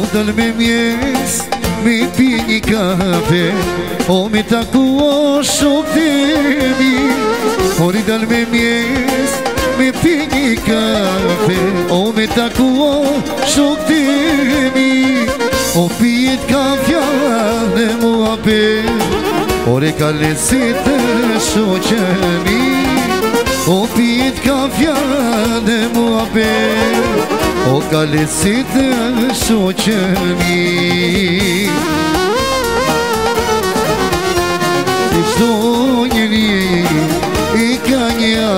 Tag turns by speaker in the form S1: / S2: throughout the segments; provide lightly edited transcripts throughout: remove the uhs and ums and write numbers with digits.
S1: dal me mjes, me pi një kafe, o me taku o shok të mi. O ri dal me mjes, me pi një kafe, o me taku o shok të mi. O pijet kafja dhe mua pe, ore ka lesit të shoqëmi. O pijet kafja dhe mua pe, o ka lesit të shoqëmi. I shdo njëri i ka një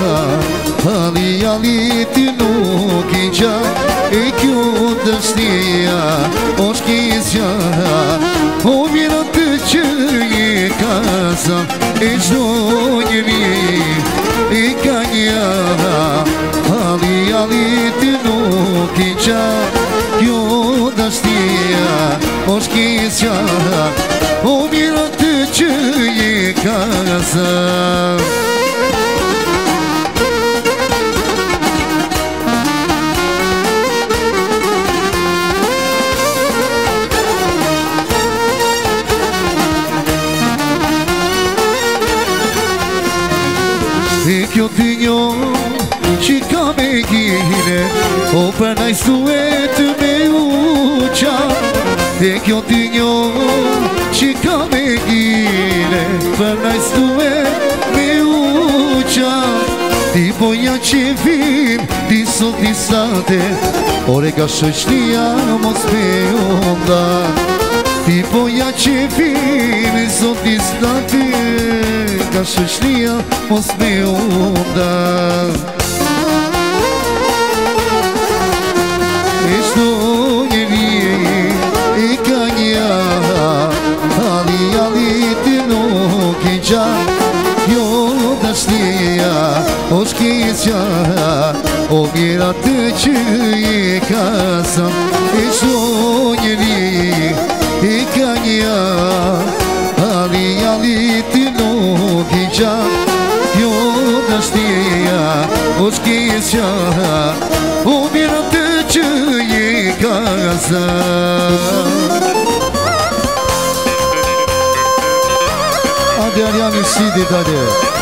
S1: halli ti nuk i qa. E kjo dështia o shkisja, o mira të që i kasa. E shdo njëri i ka një halli ti nuk i qa. Kjo dështia o shkisja, o mira të që i kasa. E kjo të njo që ka me gjire, o për najstu e të me uqa. E kjo të njo që ka me gjire, për najstu e me uqa. Ti boja që vim, ti sot ti sate, ore ka shoqnia mos me onda. Ti boja që vim, sot ti sate, ka shoqnia mos me onda. E shdo njëri i ka një halli ti nuk i qa. Kjo dashnia o shkisja, o mira të që i kasa. E shdo njëri i ka një halli ti nuk i qa. Kjo dashnia o shkisja, o mira të që i kasa. Hadi Ariani Sidit hadi.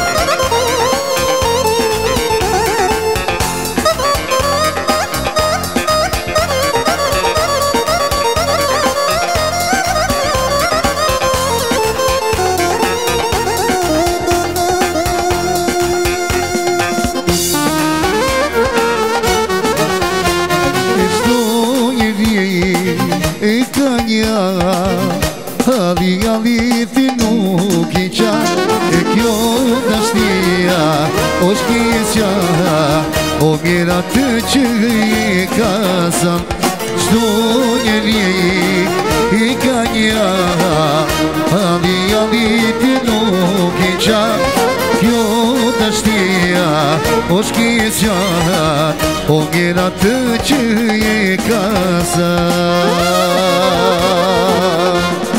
S1: Halli ti nuk i qa. E kjo dashnia o shkisja, o mira të që i kasa. Shdo njëri i ka një halli ti nuk i qa. Kjo dashnia o shkisja, o mira të që i kasa.